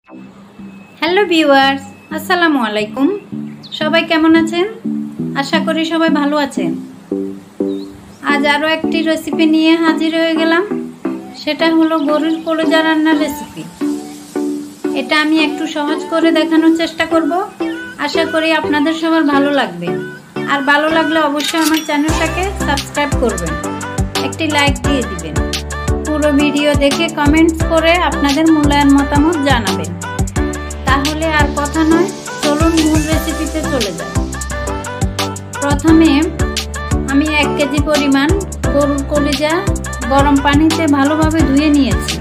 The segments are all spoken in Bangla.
হ্যালো ভিউয়ার্স, আসসালামু আলাইকুম। সবাই কেমন আছেন? আশা করি সবাই ভালো আছেন। আজ আরও একটি রেসিপি নিয়ে হাজির হয়ে গেলাম। সেটা হলো গরুর কলিজা রান্নার রেসিপি। এটা আমি একটু সহজ করে দেখানোর চেষ্টা করব। আশা করি আপনাদের সবার ভালো লাগবে। আর ভালো লাগলে অবশ্যই আমার চ্যানেলটাকে সাবস্ক্রাইব করবেন, একটি লাইক দিয়ে দিবেন। পুরো ভিডিও দেখে কমেন্টস করে আপনাদের মূল্যায়ন মতামত জানাবেন। তাহলে আর কথা নয়, চলুন মূল রেসিপিতে চলে যাই। প্রথমে আমি 1 কেজি পরিমাণ গরুর কলিজা গরম পানিতে ভালোভাবে ধুয়ে নিয়েছি।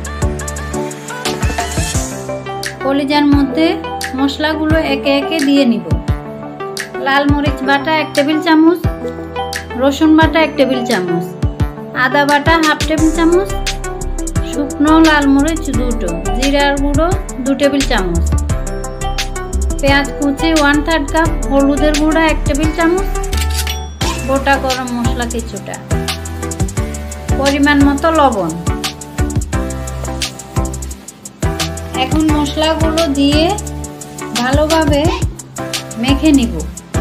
কলিজার মধ্যে মশলাগুলো একে একে দিয়ে নিব। লাল মরিচ বাটা 1 টেবিল চামচ, রসুন বাটা 1 টেবিল চামচ, আদা বাটা 1/2 টেবিল চামচ, শুকনো লাল মরিচ 2টো, জিরার গুঁড়ো 2 টেবিল চামচ, পেঁয়াজ কুচি 1/3 কাপ, হলুদের গুঁড়া 1 টেবিল চামচ, গোটা গরম মশলা কিছুটা, পরিমাণ মতো লবণ। এখন মশলাগুলো দিয়ে ভালোভাবে মেখে নিব।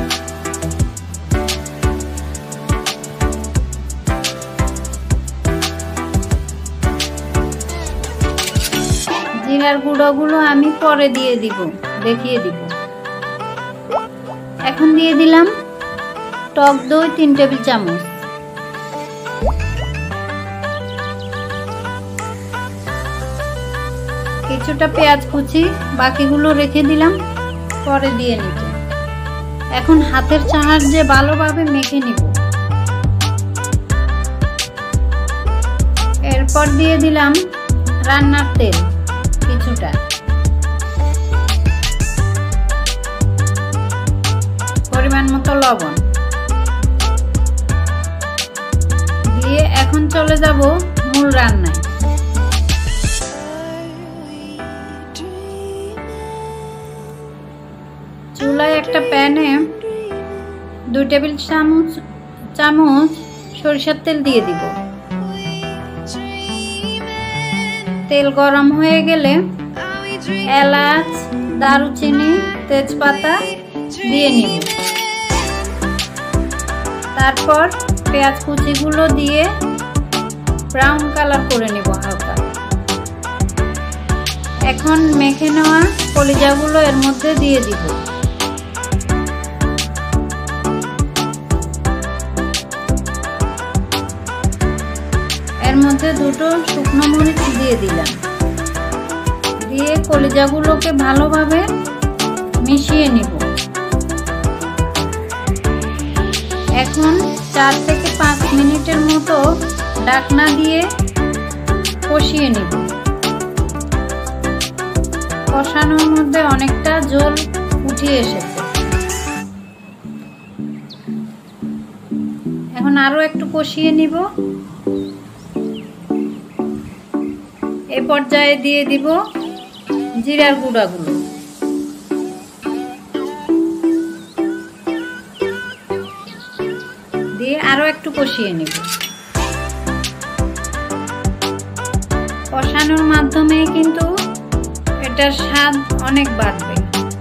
জিরার গুঁড়োগুলো আমি পরে দেখিয়ে দিব। এখন দিয়ে দিলাম টক দই 3 টেবিল চামচ, কিছুটা পেঁয়াজ কুচি, বাকিগুলো রেখে দিলাম, পরে দিয়ে নিব। এখন হাতের সাহায্যে ভালোভাবে মেখে নিব। এরপর দিয়ে দিলাম রান্নার তেল কিছুটা, পরিমাণ মতো লবণ দিয়ে এখন চলে যাব মূল রান্নায়। চুলায় একটা প্যানে 2 টেবিল চামচ সরিষার তেল দিয়ে দিব। তেল গরম হয়ে গেলে এলাচ, দারুচিনি, তেজপাতা দিয়ে নিব। তারপর পেঁয়াজ কুচিগুলো দিয়ে ব্রাউন কালার করে নিব হালকা। এখন মেখে নেওয়া কলিজাগুলো এর মধ্যে দিয়ে দিব। এর মধ্যে 2টো শুকনো মরিচ দিয়ে দিলাম। দিয়ে কলিজাগুলোকে ভালোভাবে মিশিয়ে নিব। এখন 4 থেকে 5 মিনিটের মতো ঢাকনা দিয়ে কষিয়ে নিব। কষানোর মধ্যে অনেকটা জল উঠে এসেছে। এখন আরো একটু কষিয়ে নিব। এই পর্যায়ে দিয়ে দিব জিরার গুঁড়াগুলো, দিয়ে আরো একটু কষিয়ে নিব। কষানোর মাধ্যমে কিন্তু এটার স্বাদ অনেক বাড়বে।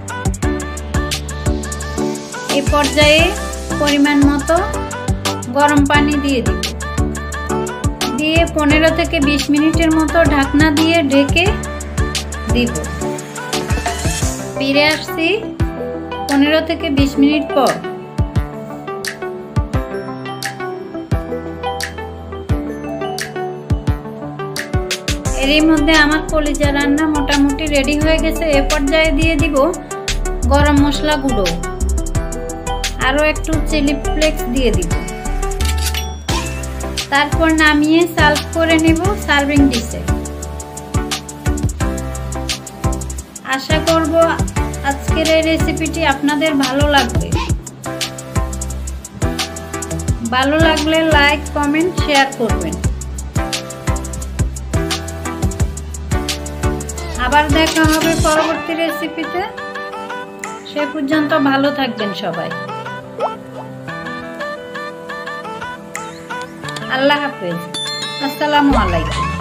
এই পর্যায়ে পরিমাণ মতো গরম পানি দিয়ে দিব। দিয়ে 15 থেকে 20 মিনিটের মতো ঢাকনা দিয়ে ঢেকে দিব। ফিরে আসছি 15 থেকে 20 মিনিট পর। এরই মধ্যে আমার কলিজা রান্না মোটামুটি রেডি হয়ে গেছে। এ পর্যায়ে দিয়ে দিব গরম মশলা গুঁড়ো, আরো একটু চিলি ফ্লেক্স দিয়ে দিব। তারপর নামিয়ে সার্ভ করে নেব সার্ভিং ডিশে। আশা করব আজকের এই রেসিপিটি আপনাদের ভালো লাগবে। ভালো লাগলে লাইক, কমেন্ট, শেয়ার করবেন। আবার দেখা হবে পরবর্তী রেসিপিতে। সে পর্যন্ত ভালো থাকবেন সবাই। আল্লাহ হাফেজ। আসসালামু আলাইকুম।